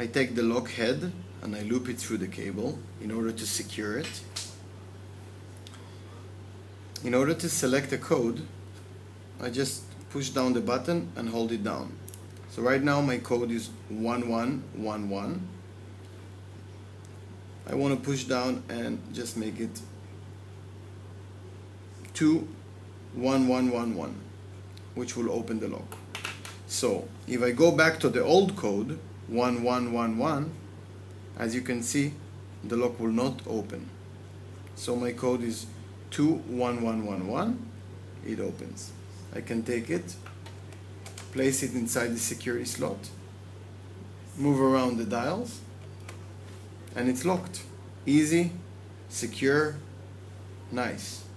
I take the lock head and I loop it through the cable in order to secure it. In order to select a code, I just push down the button and hold it down. So right now my code is 1111. I want to push down and just make it 21111, which will open the lock. So if I go back to the old code 1111, as you can see, the lock will not open. So my code is 21111. It opens. I can take it, place it inside the security slot, move around the dials, and it's locked. Easy, secure, nice.